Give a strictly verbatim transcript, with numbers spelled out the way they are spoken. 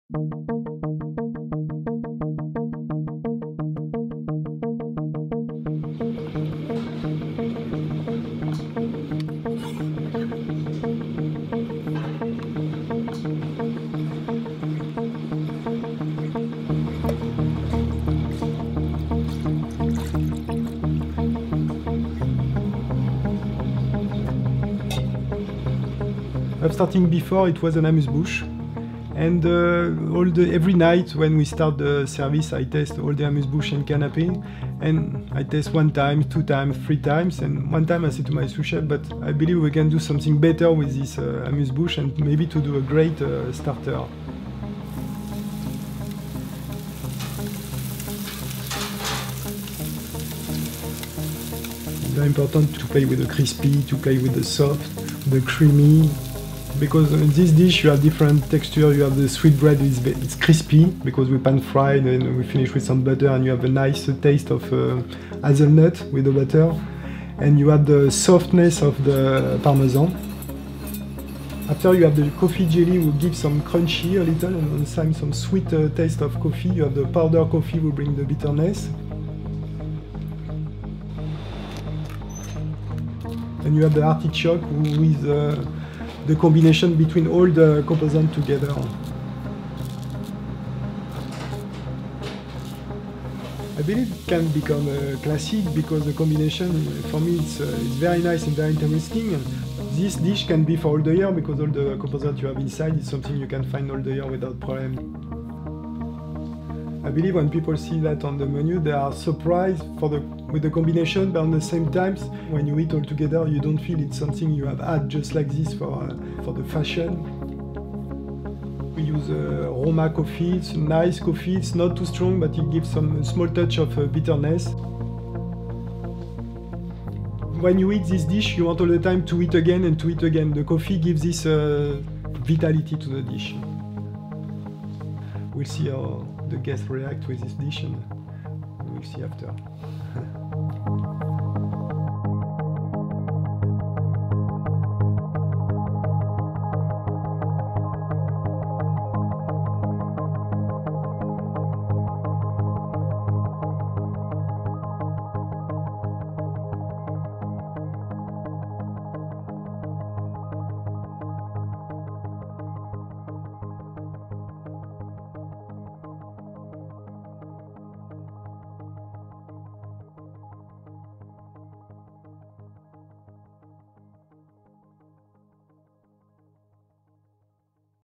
Starting before, it was an amuse-bouche, and uh, all the every night when we start the service, I test all the amuse-bouche and canapé, and I test one time, two times, three times, and one time I said to my sous chef, but I believe we can do something better with this uh, amuse-bouche and maybe to do a great uh, starter. It's very important to play with the crispy, to play with the soft, the creamy. Because in this dish you have different texture. You have the sweet bread, it's, it's crispy because we pan fried and we finish with some butter, and you have a nice taste of uh, hazelnut with the butter, and you have the softness of the parmesan. After you have the coffee jelly, will give some crunchy a little, and on the side some sweet uh, taste of coffee. You have the powder coffee will bring the bitterness. And you have the artichoke with uh, the combination between all the components together. I believe it can become a classic because the combination, for me, it's, uh, it's very nice and very interesting. This dish can be for all the year because all the components you have inside is something you can find all the year without problem. I believe when people see that on the menu, they are surprised for the, with the combination, but at the same time, when you eat all together, you don't feel it's something you have had just like this for, uh, for the fashion. We use uh, Roma coffee, it's a nice coffee, it's not too strong, but it gives some small touch of uh, bitterness. When you eat this dish, you want all the time to eat again and to eat again. The coffee gives this uh, vitality to the dish. We'll see how the guests react with this dish, and we'll see after.